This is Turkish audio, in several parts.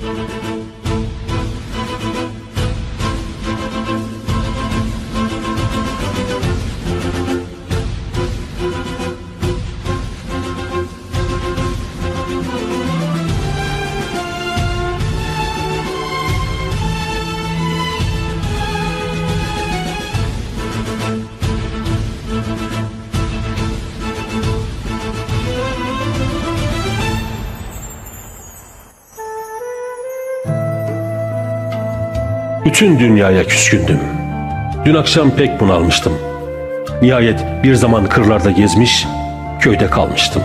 Bütün dünyaya küskündüm. Dün akşam pek bunalmıştım. Nihayet bir zaman kırlarda gezmiş, köyde kalmıştım.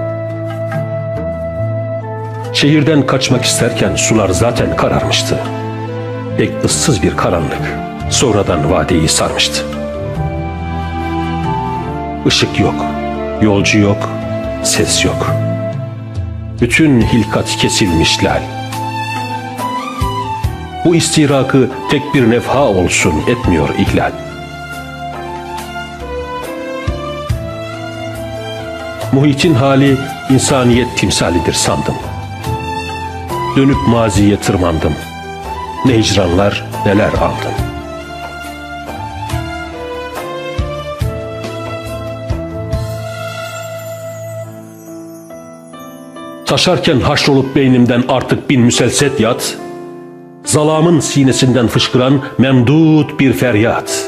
Şehirden kaçmak isterken sular zaten kararmıştı. Pek ıssız bir karanlık sonradan vadiyi sarmıştı. Işık yok, yolcu yok, ses yok. Bütün hilkat kesilmiş lal. Bu istirakı tek bir nefha olsun etmiyor ihlal. Muhitin hali insaniyet timsalidir sandım. Dönüp maziye tırmandım. Ne hicranlar neler aldım. Taşarken haşrolup beynimden artık bin müselset yat, zalamın sinesinden fışkıran memdud bir feryat.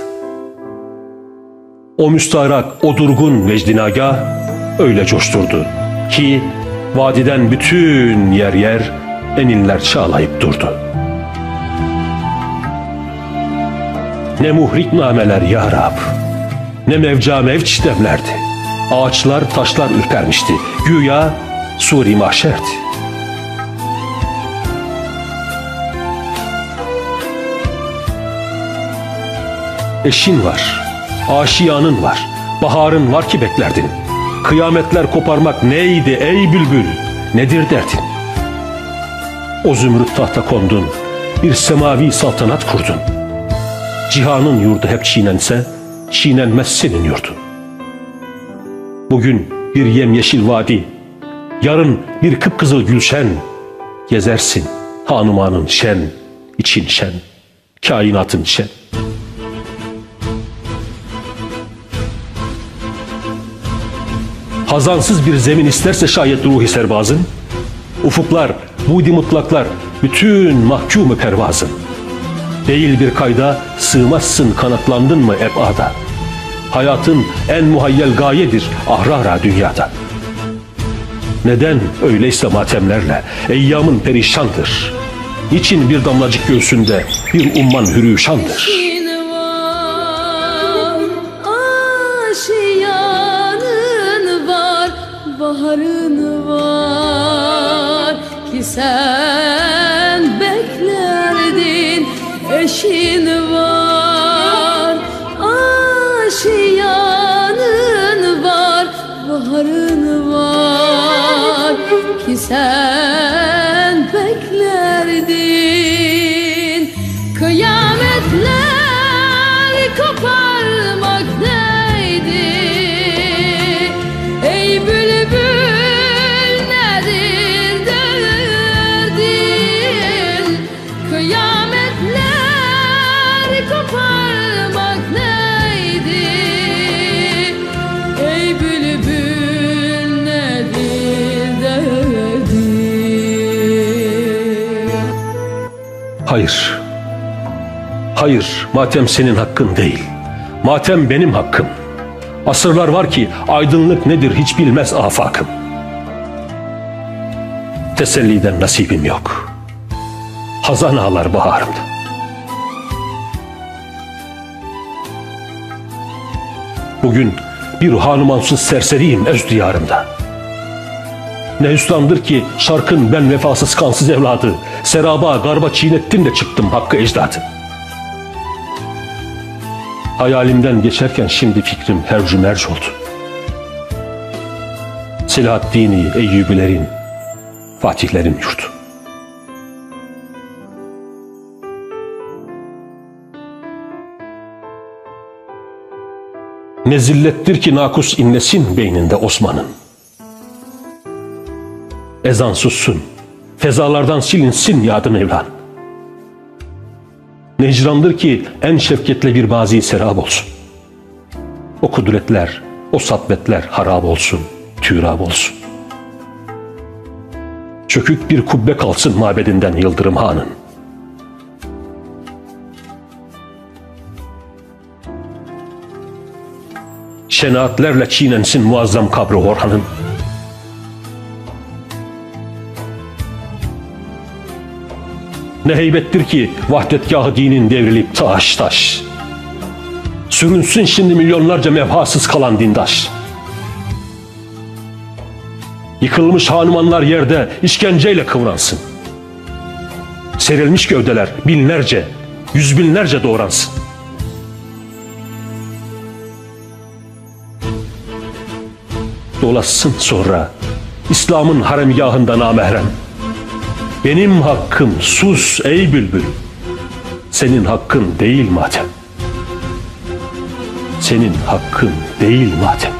O müstarak, o durgun vecdinagah öyle coşturdu ki vadiden bütün yer yer eninler çağlayıp durdu. Ne muhrik nameler ya Rab, ne mevca mevç demlerdi. Ağaçlar taşlar ürpermişti, güya suri mahşerdi. Eşin var, aşiyanın var, baharın var ki beklerdin. Kıyametler koparmak neydi ey bülbül, nedir derdin? O zümrüt tahta kondun, bir semavi saltanat kurdun. Cihanın yurdu hep çiğnense, çiğnenmez senin yurdun. Bugün bir yemyeşil vadi, yarın bir kıpkızıl gülşen. Gezersin hanumanın şen, için şen, kainatın şen. Hazansız bir zemin isterse şayet ruhi serbazın, ufuklar, budi mutlaklar, bütün mahkumu pervazın. Değil bir kayda sığmazsın kanatlandın mı ebada. Hayatın en muhayyel gayedir ahrara dünyada. Neden öyleyse matemlerle eyyamın perişandır? Niçin bir damlacık göğsünde bir umman hürüşandır? Baharın var ki sen beklerdin, eşin var, aşiyanın var, baharın var ki sen beklerdin. Kıyametler koparmak neydi ey bülbül, nedir derdin? Kıyametler koparmak neydi ey bülbül, nedir derdin? Hayır, hayır, matem senin hakkın değil. Matem benim hakkım. Asırlar var ki aydınlık nedir hiç bilmez afakım. Teselliden nasibim yok. Hazan ağlar baharımda. Bugün bir hanumansız serseriyim öz diyarımda. Ne hüsrandır ki şarkın ben vefasız kansız evladı, seraba garba çiğnettim de çıktım hakkı ecdadı. Hayalimden geçerken şimdi fikrim hercü merc oldu. Selahaddin-i Eyyubilerin, fatihlerin yurdu. Ne zillettir ki nakus inlesin beyninde Osman'ın. Ezan sussun, fezalardan silinsin yadı Mevlan. Necrandır ki en şefketle bir bazi serap olsun. O kudretler, o satvetler harap olsun, türab olsun. Çökük bir kubbe kalsın mabedinden Yıldırım Han'ın. Şenaatlerle çiğnensin muazzam kabri Orhan'ın. Ne heybettir ki vahdetgahı dinin devrilip taş taş. Sürünsün şimdi milyonlarca mevhasız kalan dindaş. Yıkılmış hanumanlar yerde işkenceyle kıvransın. Serilmiş gövdeler binlerce, yüz binlerce doğransın. Dolaşsın sonra İslam'ın haremgahında namahrem. Benim hakkım sus ey bülbül. Senin hakkın değil matem. Senin hakkın değil matem.